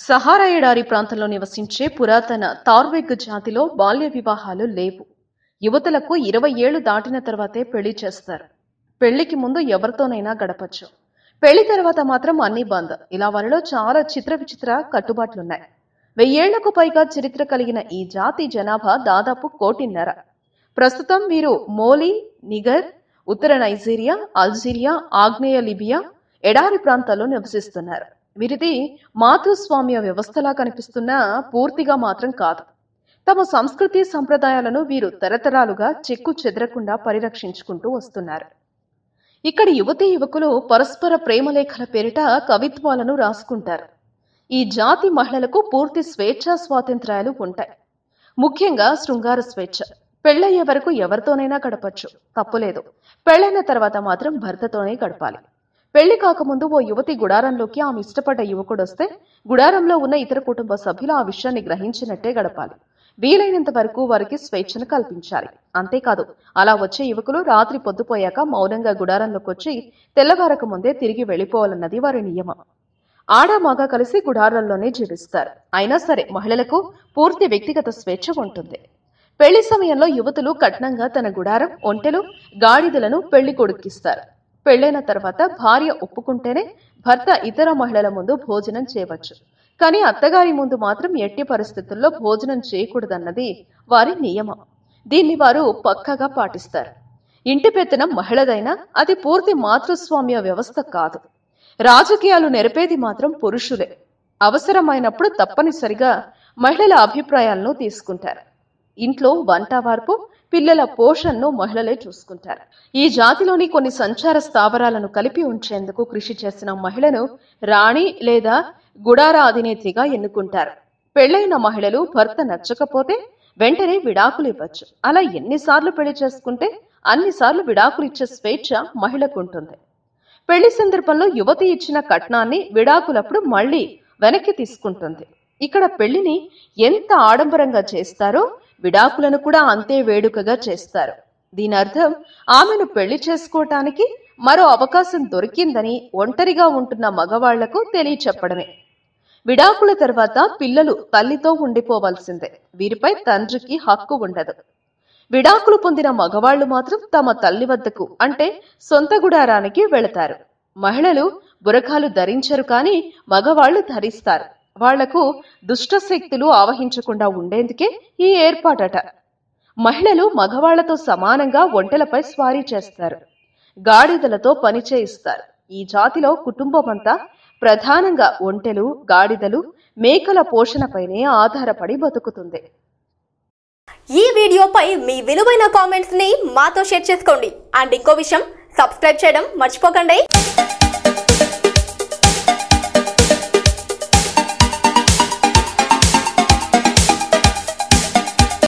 Sahara ఎడారి ప్రాంతంలో నివసించే పురాతన తార్వెగ్ జాతిలో బాల్య వివాహాలు లేవు. యువతులకు 20 ఏళ్లు దాటిన తర్వాతే పెళ్లి చేస్తారు. పెళ్లికి ముందు ఎవరితోనైనా గడపచ్చు. పెళ్లి తర్వాత మాత్రం అన్ని బంద్. ఇలా వారిలో చాలా విచిత్ర కట్టుబాట్లున్నాయి. 1000 ఏళ్లకు పైగా చరిత్ర కలిగిన ఈ జాతి జనాభా దాదాపు 1.5 కోటి. ప్రస్తుతం వీరు మోలీ, నిగర్, ఉత్తర నైజీరియా, అల్జీరియా, ఆగ్నేయ లిబియా ఎడారి ప్రాంతాల్లో నివసిస్తున్నారు. వీరిది మాతృస్వామ్య వ్యవస్థలా కనిపిస్తున్నా పూర్తిగా మాత్రం కాదు. తమ సంస్కృతి సంప్రదాయాలను వీరు తరతరాలుగా చెక్కు చెదరకుండా పరిరక్షించుకుంటూ వస్తున్నారు. ఇక్కడి యువతీ యువకులు పరస్పర ప్రేమలేఖల పేరిట కవిత్వాలను రాసుకుంటారు. ఈ జాతి మహిళలకు పూర్తి స్వేచ్ఛా స్వాతంత్ర్యాలు ఉంటాయి. ముఖ్యంగా శృంగార స్వేచ్ఛ. పెళ్లయ్యే వరకు ఎవరితోనైనా గడపచ్చు, తప్పులేదు. పెళ్లైన తర్వాత మాత్రం భర్తతోనే గడపాలి. పెళ్లి కాకముందు ఓ యువతి గుడారంలోకి ఆమె ఇష్టపడ్డ యువకుడొస్తే గుడారంలో ఉన్న ఇతర కుటుంబ సభ్యులు ఆ విషయాన్ని గ్రహించినట్టే గడపాలి. వీలైనంత వరకు వారికి స్వేచ్ఛను కల్పించాలి. అంతేకాదు, అలా వచ్చే యువకులు రాత్రి పొద్దుపోయాక మౌనంగా గుడారంలోకి వచ్చి తెల్లవారక ముందే తిరిగి వెళ్లిపోవాలన్నది వారి నియమం. ఆడామగా కలిసి గుడారంలోనే జీవిస్తారు. అయినా సరే మహిళలకు పూర్తి వ్యక్తిగత స్వేచ్ఛ ఉంటుంది. పెళ్లి సమయంలో యువతులు కట్నంగా తన గుడారం, ఒంటెలు, గాడిదలను పెళ్లి కొడుక్కిస్తారు. పెళ్లైన తర్వాత భార్య ఒప్పుకుంటేనే భర్త ఇతర మహిళల ముందు భోజనం చేయవచ్చు. కానీ అత్తగారి ముందు మాత్రం ఎట్టి పరిస్థితుల్లో భోజనం చేయకూడదన్నది వారి నియమం. దీన్ని వారు పక్కగా పాటిస్తారు. ఇంటి పెత్తనం మహిళదైనా అది పూర్తి మాతృస్వామ్య వ్యవస్థ కాదు. రాజకీయాలు నెరపేది మాత్రం పురుషులే. అవసరమైనప్పుడు తప్పనిసరిగా మహిళల అభిప్రాయాలను తీసుకుంటారు. ఇంట్లో వంట వార్పు, పిల్లల పోషణను మహిళలే చూసుకుంటారు. ఈ జాతిలోని కొన్ని సంచార స్థావరాలను కలిపి ఉంచేందుకు కృషి చేసిన మహిళను రాణి లేదా గుడార అధినేత్రిగా ఎన్నుకుంటారు. పెళ్లైన మహిళలు భర్త నచ్చకపోతే వెంటనే విడాకులు ఇవ్వచ్చు. అలా ఎన్నిసార్లు పెళ్లి చేసుకుంటే అన్నిసార్లు విడాకులు ఇచ్చే స్వేచ్ఛ మహిళకు ఉంటుంది. పెళ్లి సందర్భంలో యువతి ఇచ్చిన కట్నాన్ని విడాకులప్పుడు మళ్లీ వెనక్కి తీసుకుంటుంది. ఇక్కడ పెళ్లిని ఎంత ఆడంబరంగా చేస్తారో విడాకులను కూడా అంతే వేడుకగా చేస్తారు. దీని అర్థం ఆమెను పెళ్లి చేసుకోవటానికి మరో అవకాశం దొరికిందని ఒంటరిగా ఉంటున్న మగవాళ్లకు తెలియచెప్పడమే. విడాకుల తర్వాత పిల్లలు తల్లితో ఉండిపోవాల్సిందే. వీరిపై తండ్రికి హక్కు ఉండదు. విడాకులు పొందిన మగవాళ్లు మాత్రం తమ తల్లి వద్దకు, అంటే సొంత గుడారానికి వెళతారు. మహిళలు బురఖాలు ధరించరు, కానీ మగవాళ్లు ధరిస్తారు. వాళ్లకు దుష్ట శక్తులు ఆవహించకుండా ఉండేందుకే ఈ ఏర్పాటట. మహిళలు మగవాళ్లతో సమానంగా ఒంటెలపై స్వారీ చేస్తారు. గాడిదలతో పని చేయిస్తారు. ఈ జాతిలో కుటుంబమంతా ప్రధానంగా ఒంటెలు, గాడిదలు, మేకల పోషణపైనే ఆధారపడి బతుకుతుంది. ఈ వీడియోపై మీ విలువైన కామెంట్స్ ని మాతో షేర్ చేసుకోండి. అండ్ ఇంకో విషయం, సబ్స్క్రైబ్ చేయడం మర్చిపోకండి.